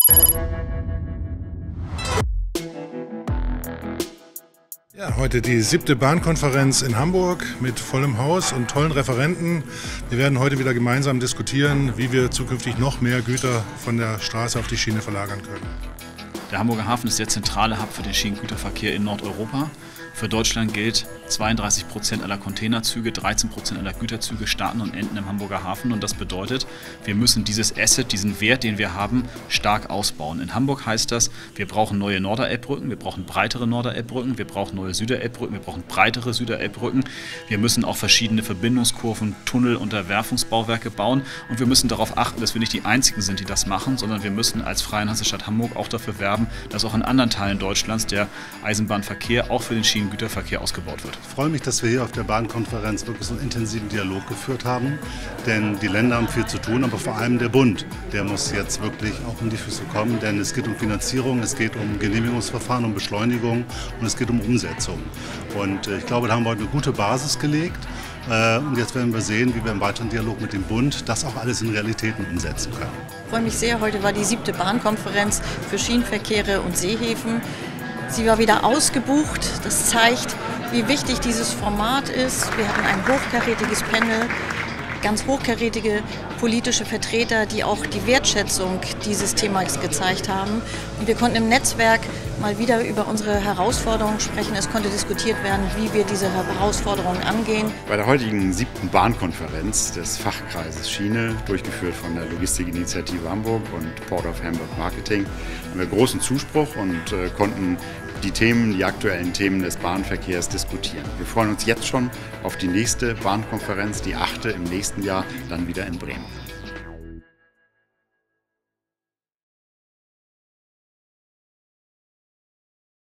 Ja, heute die 7. Bahnkonferenz in Hamburg mit vollem Haus und tollen Referenten. Wir werden heute wieder gemeinsam diskutieren, wie wir zukünftig noch mehr Güter von der Straße auf die Schiene verlagern können. Der Hamburger Hafen ist der zentrale Hub für den Schienengüterverkehr in Nordeuropa. Für Deutschland gilt, 32% aller Containerzüge, 13% aller Güterzüge starten und enden im Hamburger Hafen. Und das bedeutet, wir müssen dieses Asset, diesen Wert, den wir haben, stark ausbauen. In Hamburg heißt das, wir brauchen neue Norderelbbrücken, wir brauchen breitere Norderelbbrücken, wir brauchen neue Süderelbbrücken, wir brauchen breitere Süderelbbrücken. Wir müssen auch verschiedene Verbindungskurven, Tunnel, Unterwerfungsbauwerke bauen. Und wir müssen darauf achten, dass wir nicht die Einzigen sind, die das machen, sondern wir müssen als Freie Hansestadt Hamburg auch dafür werben, dass auch in anderen Teilen Deutschlands der Eisenbahnverkehr auch für den Schienengüterverkehr ausgebaut wird. Ich freue mich, dass wir hier auf der Bahnkonferenz wirklich so einen intensiven Dialog geführt haben, denn die Länder haben viel zu tun, aber vor allem der Bund, der muss jetzt wirklich auch in die Füße kommen, denn es geht um Finanzierung, es geht um Genehmigungsverfahren, um Beschleunigung und es geht um Umsetzung. Und ich glaube, da haben wir heute eine gute Basis gelegt. Und jetzt werden wir sehen, wie wir im weiteren Dialog mit dem Bund das auch alles in Realitäten umsetzen können. Ich freue mich sehr, heute war die 7. Bahnkonferenz für Schienenverkehre und Seehäfen. Sie war wieder ausgebucht. Das zeigt, wie wichtig dieses Format ist. Wir hatten ein hochkarätiges Panel, ganz hochkarätige politische Vertreter, die auch die Wertschätzung dieses Themas gezeigt haben. Und wir konnten im Netzwerk mal wieder über unsere Herausforderungen sprechen. Es konnte diskutiert werden, wie wir diese Herausforderungen angehen. Bei der heutigen 7. Bahnkonferenz des Fachkreises Schiene, durchgeführt von der Logistikinitiative Hamburg und Port of Hamburg Marketing, haben wir großen Zuspruch und konnten die aktuellen Themen des Bahnverkehrs diskutieren. Wir freuen uns jetzt schon auf die nächste Bahnkonferenz, die 8. im nächsten Jahr, dann wieder in Bremen.